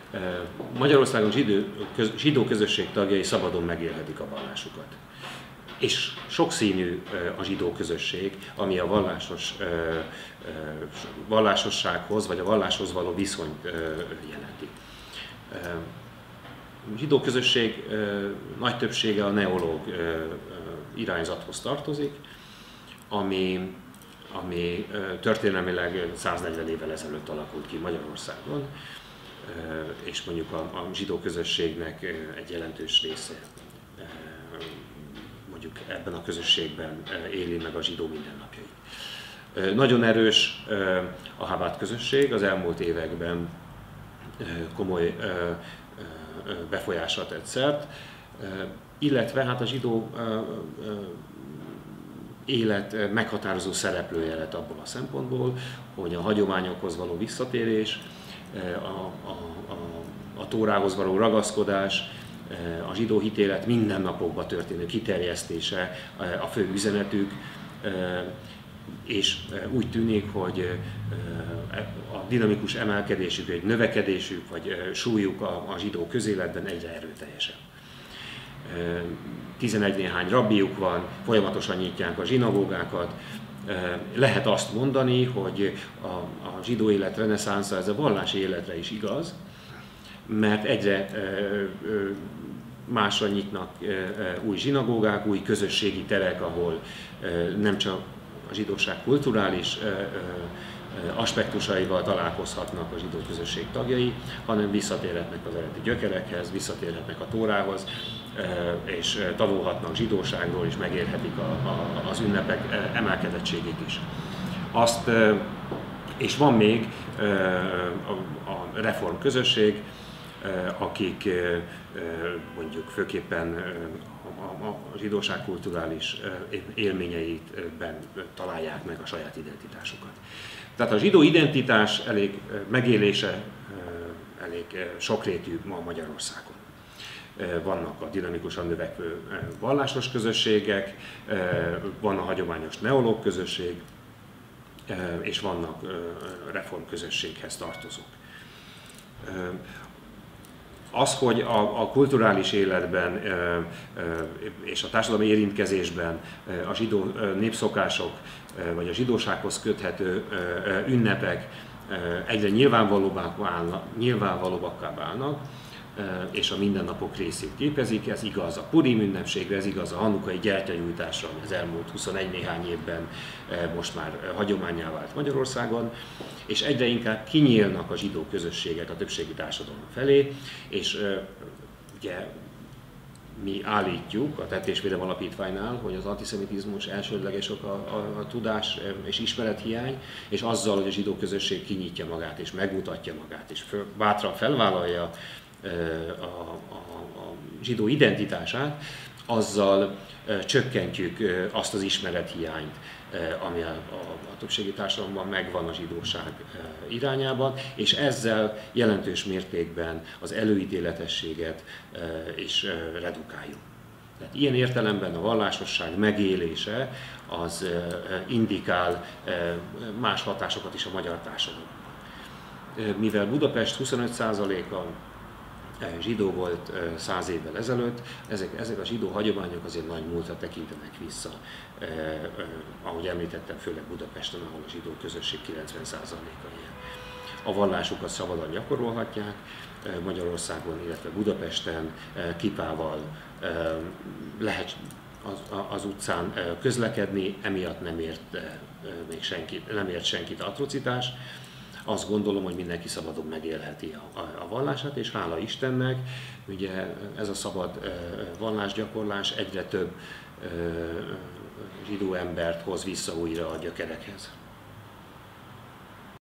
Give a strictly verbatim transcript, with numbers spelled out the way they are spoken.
Magyarországon zsidó, köz, zsidó közösség tagjai szabadon megélhetik a vallásukat. És sokszínű a zsidó közösség, ami a vallásos, vallásossághoz vagy a valláshoz való viszonyt jelenti. A zsidó közösség nagy többsége a neológ irányzathoz tartozik, ami, ami történelmileg száznegyven évvel ezelőtt alakult ki Magyarországon, és mondjuk a, a zsidó közösségnek egy jelentős része mondjuk ebben a közösségben éli meg a zsidó mindennapjait. Nagyon erős a Chabad közösség, az elmúlt években komoly befolyásra tett szert, illetve hát a zsidó élet meghatározó szereplője lett abból a szempontból, hogy a hagyományokhoz való visszatérés, a, a, a, a Tórához való ragaszkodás, a zsidó hitélet mindennapokba történő kiterjesztése a fő üzenetük, és úgy tűnik, hogy a dinamikus emelkedésük, egy növekedésük vagy súlyuk a, a zsidó közéletben egyre erőteljesebb. tizenegy néhány rabbijuk van, folyamatosan nyitják a zsinagógákat. Lehet azt mondani, hogy a, a zsidó élet reneszánsza ez a vallási életre is igaz, mert egyre másra nyitnak új zsinagógák, új közösségi terek, ahol nem csak a zsidóság kulturális aspektusaival találkozhatnak a zsidó közösség tagjai, hanem visszatérhetnek az eredeti gyökerekhez, visszatérhetnek a Tórához, és tanulhatnak zsidóságról, és megérhetik a, a, az ünnepek emelkedettségét is. Azt, és van még a, a reform közösség, akik mondjuk főképpen a, a zsidóság kulturális élményeitben találják meg a saját identitásukat. Tehát a zsidó identitás elég megélése elég sokrétű ma Magyarországon. Vannak a dinamikusan növekvő vallásos közösségek, van a hagyományos neológ közösség, és vannak reform közösséghez tartozók. Az, hogy a, a kulturális életben és a társadalmi érintkezésben a zsidó népszokások vagy a zsidósághoz köthető ünnepek egyre nyilvánvalóbbá válnak, nyilvánvalóbbakká válnak, és a mindennapok részét képezik. Ez igaz a Purim ünnepségre, ez igaz a hanukai gyertyagyújtásra, ami az elmúlt huszonegy néhány évben most már hagyománnyá vált Magyarországon, és egyre inkább kinyílnak a zsidó közösségek a többségi társadalom felé, és ugye mi állítjuk a Tettésvédelem Alapítványnál, hogy az antiszemitizmus elsődleges oka a, a, a tudás és ismerethiány, és azzal, hogy a zsidó közösség kinyitja magát és megmutatja magát, és föl, bátran felvállalja A, a, a zsidó identitását, azzal csökkentjük azt az ismerethiányt, ami a, a, a többségi társadalomban megvan a zsidóság irányában, és ezzel jelentős mértékben az előítéletességet is redukáljuk. Tehát ilyen értelemben a vallásosság megélése az indikál más hatásokat is a magyar társadalomban. Mivel Budapest huszonöt százaléka zsidó volt száz évvel ezelőtt, ezek, ezek a zsidó hagyományok azért nagy múltra tekintenek vissza. Eh, eh, ahogy említettem, főleg Budapesten, ahol a zsidó közösség kilencven százaléka ilyen. A vallásukat szabadon gyakorolhatják, eh, Magyarországon, illetve Budapesten eh, kipával eh, lehet az, az utcán eh, közlekedni, emiatt nem ért, eh, még senkit, nem ért senkit atrocitás. Azt gondolom, hogy mindenki szabadon megélheti a, a, a vallását, és hála Istennek, ugye ez a szabad e, vallásgyakorlás egyre több e, zsidó embert hoz vissza újra a gyökerekhez.